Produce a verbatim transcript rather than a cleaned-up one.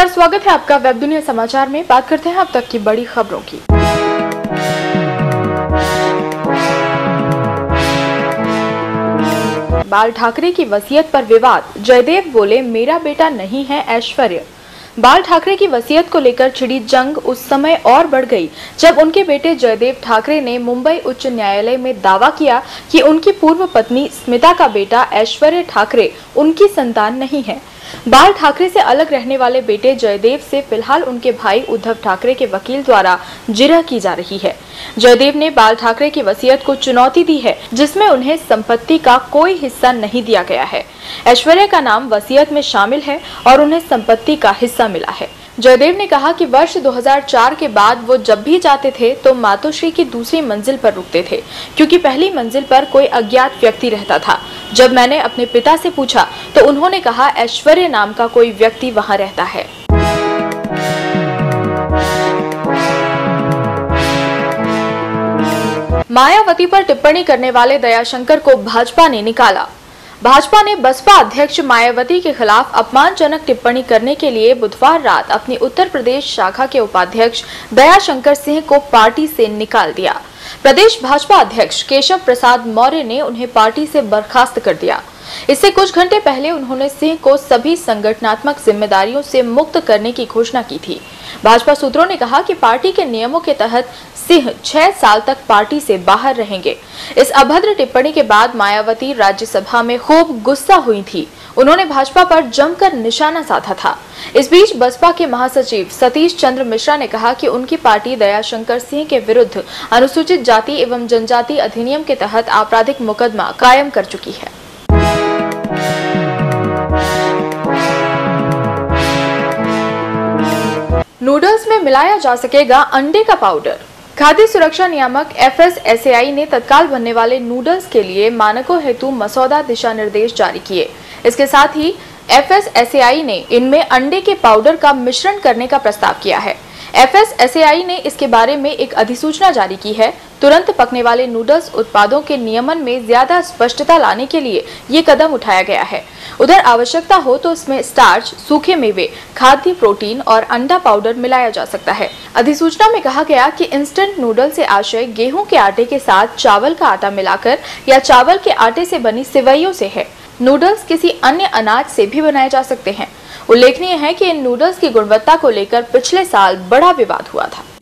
नमस्कार, स्वागत है आपका वेब दुनिया समाचार में। बात करते हैं अब तक की बड़ी खबरों की। बाल ठाकरे की वसीयत पर विवाद, जयदेव बोले मेरा बेटा नहीं है ऐश्वर्य। बाल ठाकरे की वसीयत को लेकर छिड़ी जंग उस समय और बढ़ गई जब उनके बेटे जयदेव ठाकरे ने मुंबई उच्च न्यायालय में दावा किया कि उनकी पूर्व पत्नी स्मिता का बेटा ऐश्वर्य ठाकरे उनकी संतान नहीं है। बाल ठाकरे से अलग रहने वाले बेटे जयदेव से फिलहाल उनके भाई उद्धव ठाकरे के वकील द्वारा जिरह की जा रही है। जयदेव ने बाल ठाकरे की वसीयत को चुनौती दी है, जिसमें उन्हें संपत्ति का कोई हिस्सा नहीं दिया गया है। ऐश्वर्या का नाम वसीयत में शामिल है और उन्हें संपत्ति का हिस्सा मिला है। जयदेव ने कहा कि वर्ष दो हज़ार चार के बाद वो जब भी जाते थे तो मातोश्री की दूसरी मंजिल पर रुकते थे, क्योंकि पहली मंजिल पर कोई अज्ञात व्यक्ति रहता था। जब मैंने अपने पिता से पूछा तो उन्होंने कहा ऐश्वर्य नाम का कोई व्यक्ति वहां रहता है। मायावती पर टिप्पणी करने वाले दयाशंकर को भाजपा ने निकाला। भाजपा ने बसपा अध्यक्ष मायावती के खिलाफ अपमानजनक टिप्पणी करने के लिए बुधवार रात अपनी उत्तर प्रदेश शाखा के उपाध्यक्ष दयाशंकर सिंह को पार्टी से निकाल दिया। प्रदेश भाजपा अध्यक्ष केशव प्रसाद मौर्य ने उन्हें पार्टी से बर्खास्त कर दिया। इससे कुछ घंटे पहले उन्होंने सिंह को सभी संगठनात्मक जिम्मेदारियों से मुक्त करने की घोषणा की थी। भाजपा सूत्रों ने कहा कि पार्टी के नियमों के तहत सिंह छह साल तक पार्टी से बाहर रहेंगे। इस अभद्र टिप्पणी के बाद मायावती राज्यसभा में खूब गुस्सा हुई थी। उन्होंने भाजपा पर जमकर निशाना साधा था। इस बीच बसपा के महासचिव सतीश चंद्र मिश्रा ने कहा कि उनकी पार्टी दयाशंकर सिंह के विरुद्ध अनुसूचित जाति एवं जनजाति अधिनियम के तहत आपराधिक मुकदमा कायम कर चुकी है। नूडल्स में मिलाया जा सकेगा अंडे का पाउडर। खाद्य सुरक्षा नियामक F S S A I ने तत्काल बनने वाले नूडल्स के लिए मानकों हेतु मसौदा दिशा निर्देश जारी किए। इसके साथ ही F S S A I ने इनमें अंडे के पाउडर का मिश्रण करने का प्रस्ताव किया है। F S S A I ने इसके बारे में एक अधिसूचना जारी की है। तुरंत पकने वाले नूडल्स उत्पादों के नियमन में ज्यादा स्पष्टता लाने के लिए ये कदम उठाया गया है। उधर आवश्यकता हो तो इसमें स्टार्च, सूखे मेवे, खाद्य प्रोटीन और अंडा पाउडर मिलाया जा सकता है। अधिसूचना में कहा गया कि इंस्टेंट नूडल से आशय गेहूं के आटे के साथ चावल का आटा मिलाकर या चावल के आटे से बनी सिवैयों से है। नूडल्स किसी अन्य अनाज से भी बनाए जा सकते हैं। उल्लेखनीय है कि इन नूडल्स की गुणवत्ता को लेकर पिछले साल बड़ा विवाद हुआ था।